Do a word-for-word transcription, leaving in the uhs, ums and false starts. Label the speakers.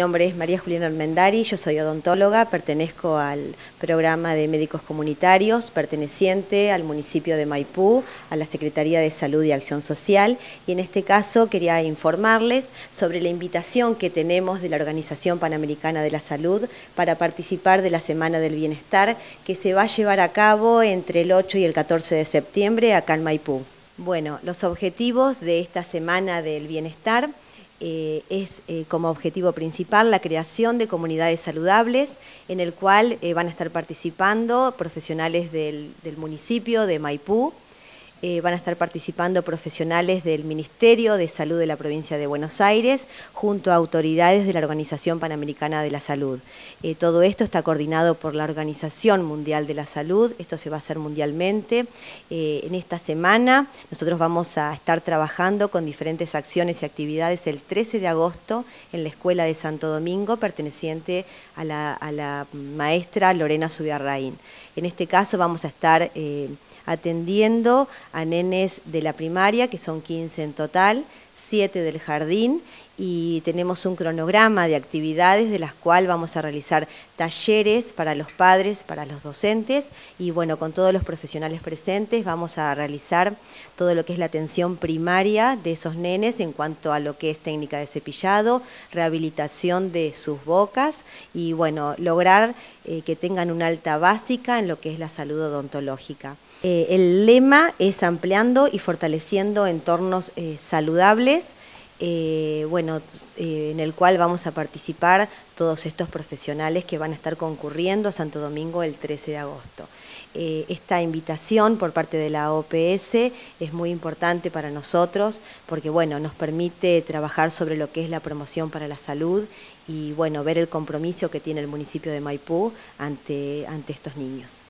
Speaker 1: nombre es María Juliana Armendari, yo soy odontóloga, pertenezco al programa de médicos comunitarios perteneciente al municipio de Maipú, a la Secretaría de Salud y Acción Social, y en este caso quería informarles sobre la invitación que tenemos de la Organización Panamericana de la Salud para participar de la Semana del Bienestar que se va a llevar a cabo entre el ocho y el catorce de septiembre acá en Maipú. Bueno, los objetivos de esta Semana del Bienestar Eh, es eh, como objetivo principal la creación de comunidades saludables en el cual eh, van a estar participando profesionales del, del municipio de Maipú, eh, van a estar participando profesionales del Ministerio de Salud de la provincia de Buenos Aires junto a autoridades de la Organización Panamericana de la Salud. Eh, todo esto está coordinado por la Organización Mundial de la Salud, esto se va a hacer mundialmente. Eh, en esta semana nosotros vamos a estar trabajando con diferentes acciones y actividades el trece de agosto en la Escuela de Santo Domingo perteneciente a la, a la maestra Lorena Zubiarraín. En este caso vamos a estar eh, atendiendo a nenes de la primaria, que son quince en total, siete del jardín, y tenemos un cronograma de actividades de las cuales vamos a realizar talleres para los padres, para los docentes, y bueno, con todos los profesionales presentes vamos a realizar todo lo que es la atención primaria de esos nenes en cuanto a lo que es técnica de cepillado, rehabilitación de sus bocas y bueno, lograr eh, que tengan una alta básica en lo que es la salud odontológica. Eh, el lema es ampliando y fortaleciendo entornos eh, saludables, Eh, bueno, eh, en el cual vamos a participar todos estos profesionales que van a estar concurriendo a Santo Domingo el trece de agosto. Eh, esta invitación por parte de la O P S es muy importante para nosotros porque bueno, nos permite trabajar sobre lo que es la promoción para la salud y bueno, ver el compromiso que tiene el municipio de Maipú ante, ante estos niños.